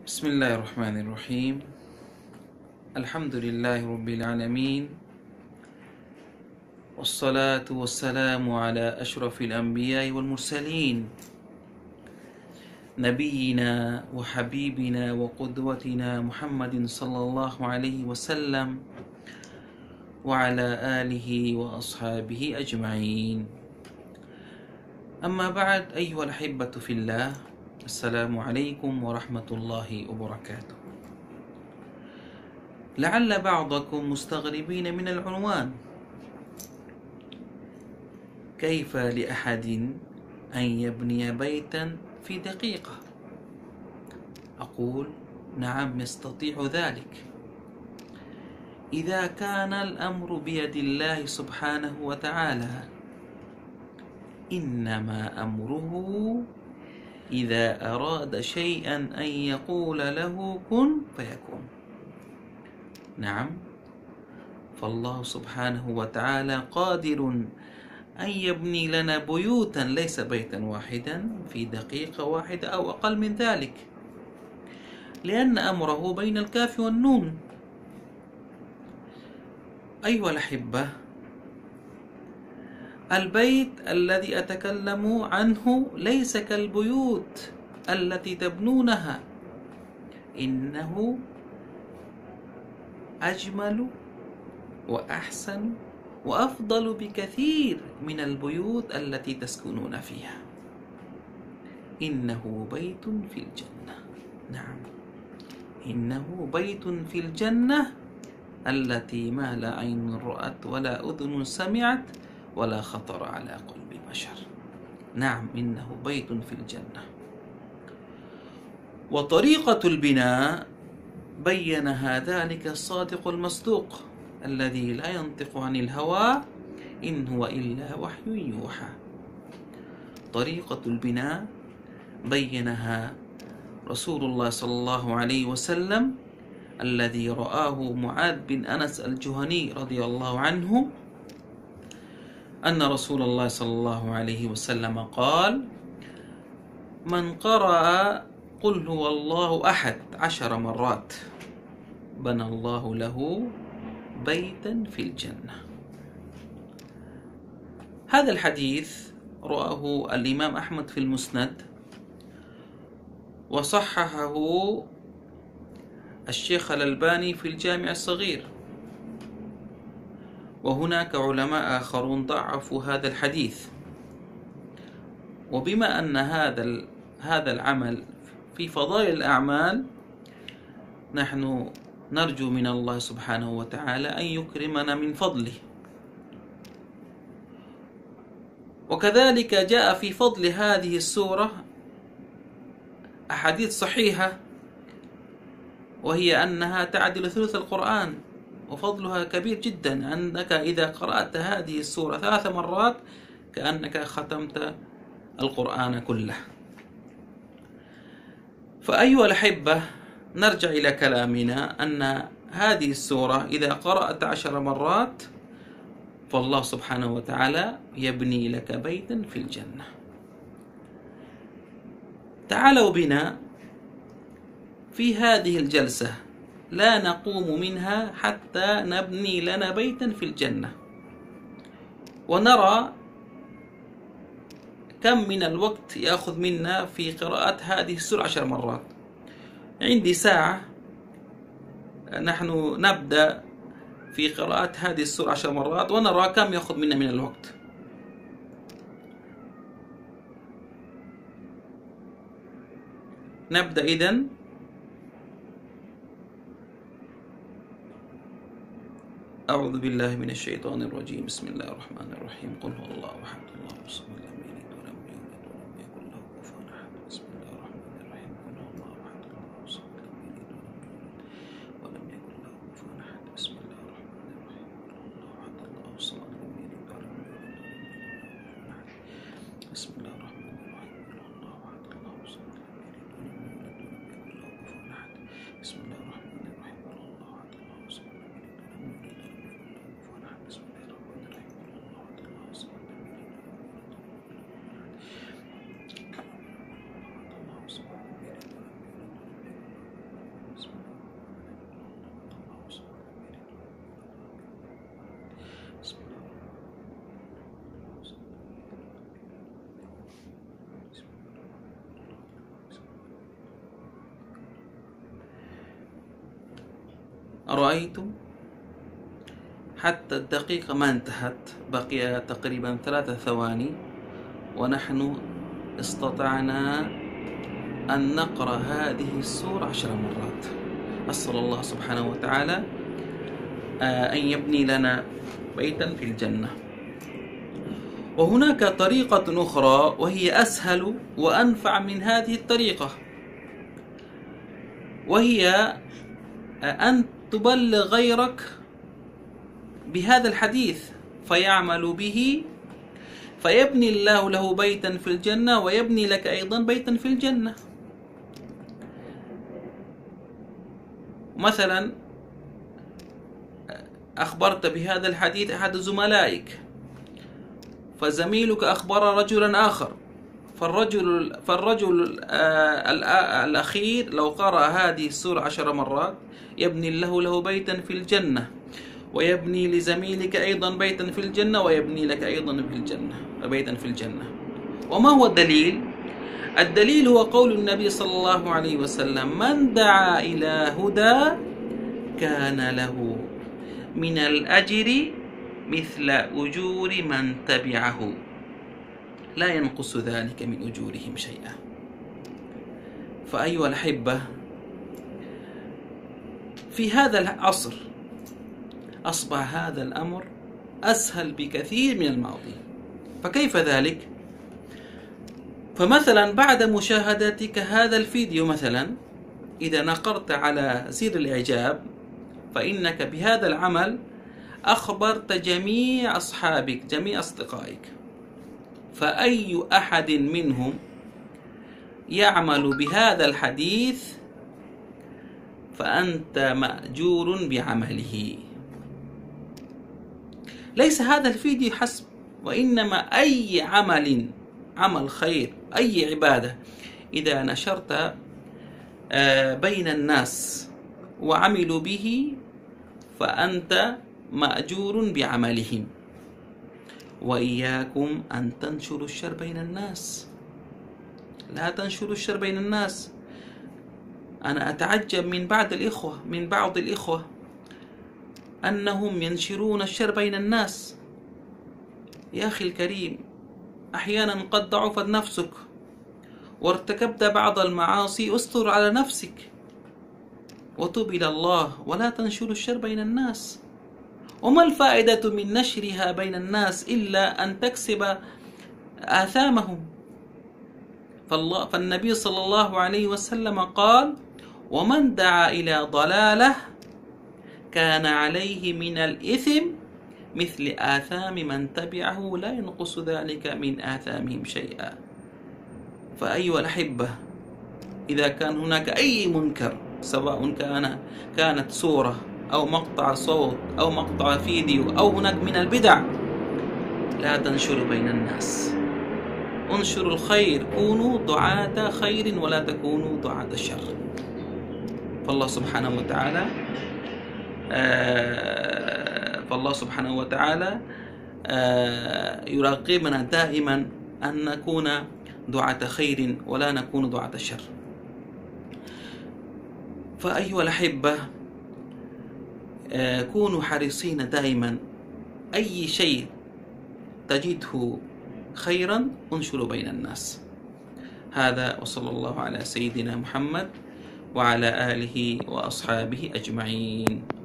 بسم الله الرحمن الرحيم. الحمد لله رب العالمين، والصلاة والسلام على أشرف الأنبياء والمرسلين، نبينا وحبيبنا وقدوتنا محمد صلى الله عليه وسلم وعلى آله وأصحابه أجمعين. أما بعد، أيها الأحبة في الله، السلام عليكم ورحمة الله وبركاته. لعل بعضكم مستغربين من العنوان: كيف لأحد أن يبني بيتا في دقيقة؟ أقول نعم، يستطيع ذلك إذا كان الأمر بيد الله سبحانه وتعالى. إنما أمره إذا أراد شيئا أن يقول له كن فيكون. نعم، فالله سبحانه وتعالى قادر أن يبني لنا بيوتا، ليس بيتا واحدا، في دقيقة واحدة أو أقل من ذلك، لأن أمره بين الكاف والنون. أيها الأحبة، البيت الذي أتكلم عنه ليس كالبيوت التي تبنونها، إنه أجمل وأحسن وأفضل بكثير من البيوت التي تسكنون فيها. إنه بيت في الجنة. نعم، إنه بيت في الجنة التي ما لا عين رأت ولا أذن سمعت ولا خطر على قلب بشر. نعم، إنه بيت في الجنة. وطريقة البناء بينها ذلك الصادق المصدوق الذي لا ينطق عن الهوى إن هو إلا وحي يوحى. طريقة البناء بينها رسول الله صلى الله عليه وسلم الذي رآه معاذ بن أنس الجهني رضي الله عنه، أن رسول الله صلى الله عليه وسلم قال: من قرأ قل هو الله أحد 10 مرات بنى الله له بيتا في الجنة. هذا الحديث رآه الإمام أحمد في المسند، وصححه الشيخ الألباني في الجامع الصغير، وهناك علماء آخرون ضعفوا هذا الحديث. وبما أن هذا العمل في فضائل الأعمال، نحن نرجو من الله سبحانه وتعالى أن يكرمنا من فضله. وكذلك جاء في فضل هذه السورة أحاديث صحيحة، وهي أنها تعدل ثلث القرآن، وفضلها كبير جدا، أنك إذا قرأت هذه السورة 3 مرات كأنك ختمت القرآن كله. فأيها الأحبة، نرجع إلى كلامنا أن هذه السورة إذا قرأت 10 مرات فالله سبحانه وتعالى يبني لك بيتا في الجنة. تعالوا بنا في هذه الجلسة لا نقوم منها حتى نبني لنا بيتا في الجنة، ونرى كم من الوقت يأخذ منا في قراءة هذه السورة 10 مرات. عندي ساعة، نحن نبدأ في قراءة هذه السورة 10 مرات ونرى كم يأخذ منا من الوقت. نبدأ إذن. أعوذ بالله من الشيطان الرجيم. بسم الله الرحمن الرحيم. قل هو الله أحد الله الصمد لم يلد ولم يولد ولم يكن له كفوا أحد. بسم الله الرحمن الرحيم. قل هو الله أحد الله الصمد لم يلد ولم يولد ولم يكن له كفوا أحد. بسم الله الرحمن الرحيم. قل هو الله أحد الله الصمد لم يلد ولم يولد ولم يكن له كفوا أحد. بسم الله الرحمن الرحيم. قل هو الله أحد الله الصمد لم يلد ولم يولد ولم يكن له كفوا أحد. بسم الله الرحمن الرحيم. قل هو الله أحد الله الصمد لم يلد ولم يولد ولم يكن له كفوا أحد. بسم الله الرحمن الرحيم. قل هو الله أحد الله الصمد لم يلد ولم يولد ولم يكن له كفوا أحد. أرأيتم حتى الدقيقة ما انتهت، بقي تقريبا 3 ثواني ونحن استطعنا أن نقرأ هذه السورة 10 مرات. أسأل الله سبحانه وتعالى أن يبني لنا بيتا في الجنة. وهناك طريقة أخرى وهي أسهل وأنفع من هذه الطريقة، وهي أن تبلغ غيرك بهذا الحديث فيعمل به، فيبني الله له بيتا في الجنة ويبني لك أيضا بيتا في الجنة. مثلا أخبرت بهذا الحديث أحد زملائك، فزميلك أخبر رجلا آخر، فالرجل الأخير لو قرأ هذه السورة 10 مرات يبني له بيتا في الجنة، ويبني لزميلك أيضا بيتا في الجنة، ويبني لك أيضا في الجنة بيتا في الجنة. وما هو الدليل؟ الدليل هو قول النبي صلى الله عليه وسلم: من دعا إلى هدى كان له من الأجر مثل أجور من تبعه لا ينقص ذلك من أجورهم شيئا. فأيها الأحبة، في هذا العصر أصبح هذا الأمر أسهل بكثير من الماضي. فكيف ذلك؟ فمثلا بعد مشاهدتك هذا الفيديو، مثلا إذا نقرت على زر الإعجاب، فإنك بهذا العمل أخبرت جميع أصحابك، جميع أصدقائك، فأي أحد منهم يعمل بهذا الحديث فأنت مأجور بعمله. ليس هذا الفيديو حسب، وإنما أي عمل خير، أي عبادة إذا نشرت بين الناس وعملوا به فأنت مأجور بعملهم. وإياكم أن تنشروا الشر بين الناس، لا تنشروا الشر بين الناس. أنا أتعجب من بعض الإخوة أنهم ينشرون الشر بين الناس. يا أخي الكريم، أحيانا قد ضعفت نفسك وارتكبت بعض المعاصي، استر على نفسك وتب إلى الله، ولا تنشر الشر بين الناس. وما الفائدة من نشرها بين الناس إلا أن تكسب آثامهم؟ فالنبي صلى الله عليه وسلم قال: ومن دعا إلى ضلالة كان عليه من الإثم مثل آثام من تبعه لا ينقص ذلك من آثامهم شيئا. فأيها الأحبة، إذا كان هناك أي منكر، سواء كانت صورة أو مقطع صوت أو مقطع فيديو أو هناك من البدع، لا تنشر بين الناس. انشروا الخير، كونوا دعاة خير ولا تكونوا دعاة شر. فالله سبحانه وتعالى يراقبنا دائما أن نكون دعاة خير ولا نكون دعاة شر. فأيها الأحبة، كونوا حريصين دائما، أي شيء تجده خيرا انشروا بين الناس. هذا، وصلى الله على سيدنا محمد وعلى آله وأصحابه أجمعين.